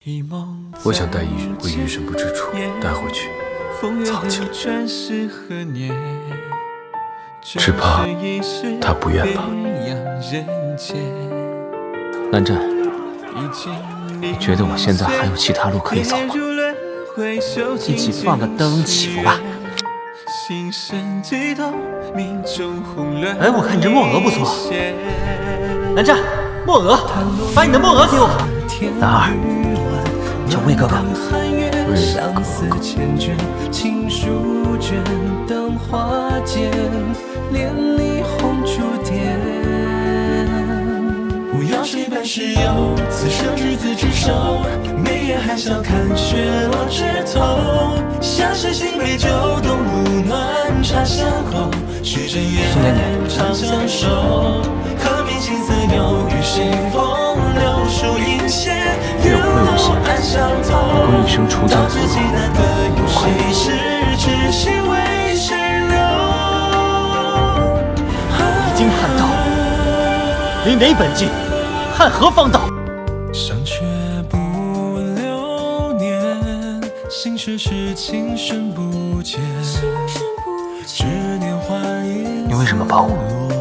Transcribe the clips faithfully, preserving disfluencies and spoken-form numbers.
我想带一人，为云深不知处带回去，藏起来。只怕他不愿吧。 南震，你觉得我现在还有其他路可以走吗？一起放个灯祈福吧。哎，我看你这墨额不错。南震，墨额，把你的墨额给我。男二，叫魏哥哥。 我要谁伴世游，此生执子之手，眉眼还笑看雪落枝头。相识新杯酒，东吴暖茶香后，许真月长相守。可明青丝牛，与谁风流树影斜，与我暗相投。 我一生除江自己难得有谁是知心为谁留？ 已经汉道，离哪本境？汉何方道？ 上却不留念，心却是情深不见。执念幻影， 你为什么帮我？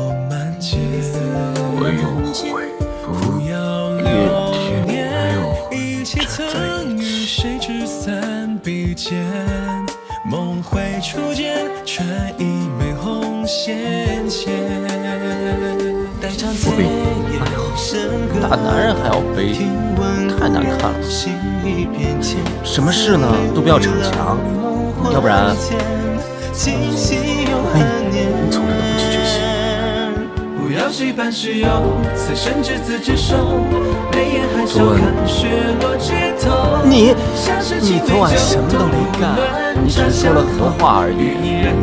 我有悔不怨天佑一起曾与谁纸伞笔尖，梦回初见，却已眉红线牵。 我背你，哎呦，大男人还要背，太难看了。什么事呢都不要逞强，要不然我背你，你从来都不去追星。 不要谁伴世游，此生执子之手，眉眼含笑看雪落枝头。 你，你昨晚什么都没干，你只说了和话而已。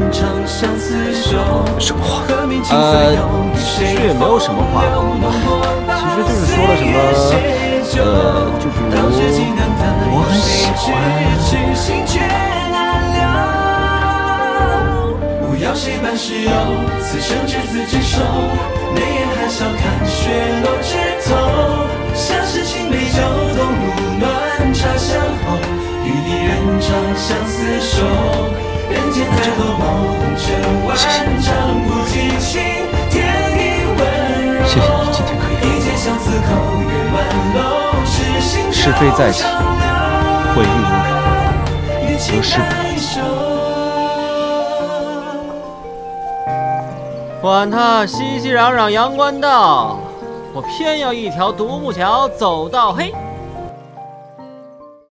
什么话？ 呃，其实也没有什么话，其实就是说了什么，呃，就比如我很喜欢。 不要谁伴世游，此生执子之手，眉眼含笑看雪落枝头。相识青杯酒，东吴暖茶香后，与你人长相厮守。人间再多毛红尘万丈，不尽情天地温柔。 谢谢你今天可以一见相思口，月满楼，痴心是非在即，毁誉无人，得失不同。管他熙熙攘攘阳关道，我偏要一条独木桥走到黑。